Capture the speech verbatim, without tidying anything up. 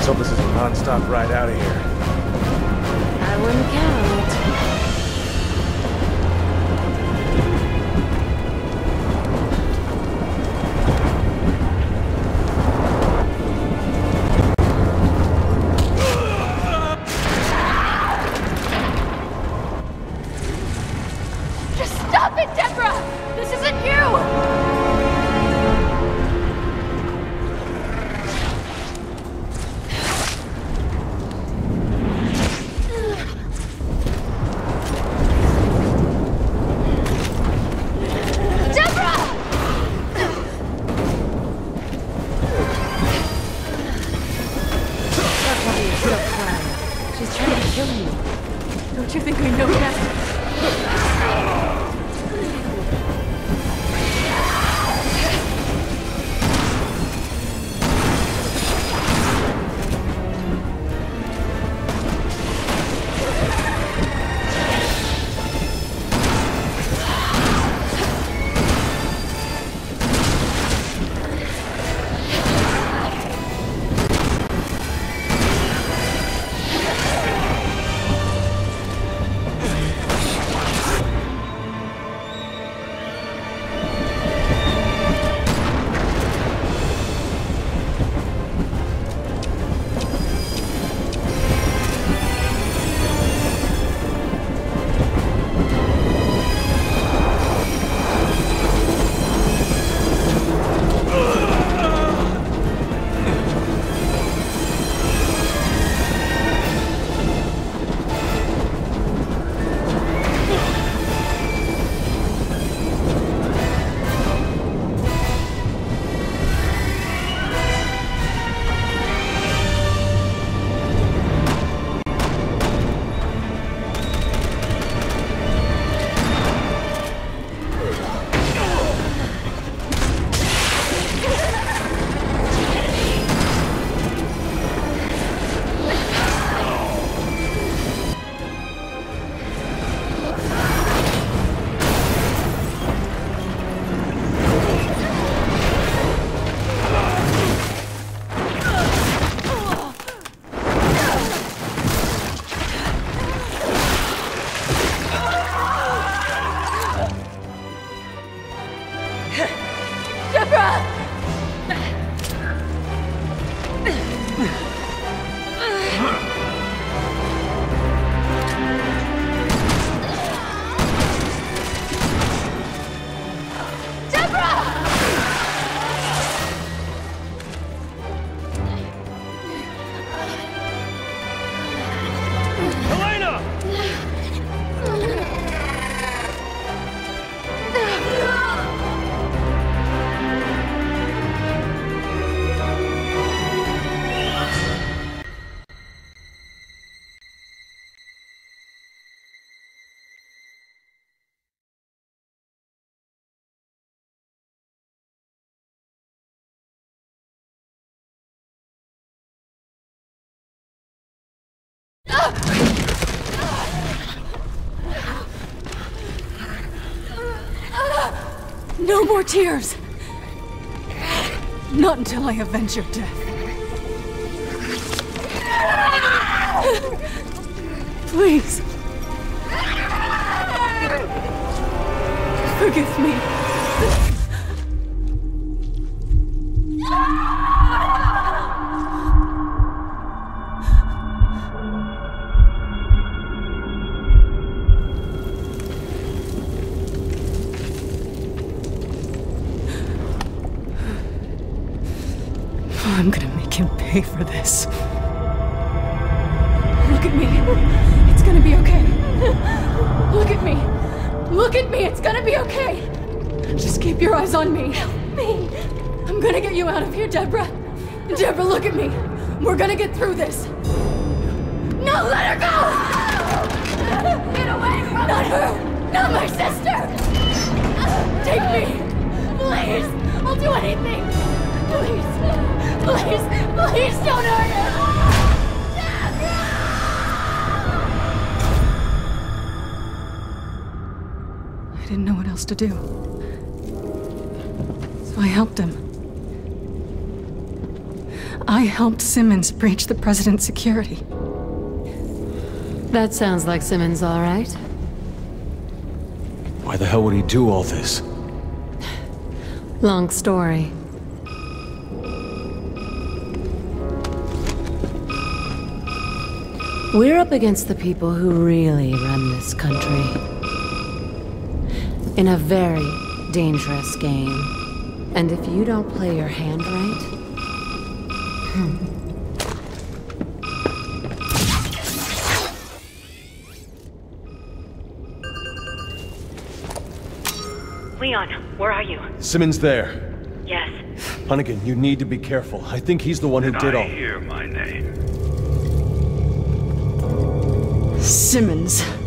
hope this is a non-stop ride out of here. I wouldn't count. Just stop it, Deborah! This isn't you! Don't you think I know that? No more tears! Not until I avenge your death. Please. Forgive me. I'm gonna make him pay for this. Look at me. It's gonna be okay. Look at me. Look at me. It's gonna be okay. Just keep your eyes on me. Help me. I'm gonna get you out of here, Deborah. Deborah, look at me. We're gonna get through this. No, let her go! Get away from me! Not her! Not my sister! Take me! Please! I'll do anything! Please! Please! Please don't hurt her! I didn't know what else to do. So I helped him. I helped Simmons breach the president's security. That sounds like Simmons, all right. Why the hell would he do all this? Long story. We're up against the people who really run this country. In a very dangerous game. And if you don't play your hand right... Hmm. Leon, where are you? Simmons there. Yes. Hunnigan, you need to be careful. I think he's the one who Did did I all... hear my name? Simmons.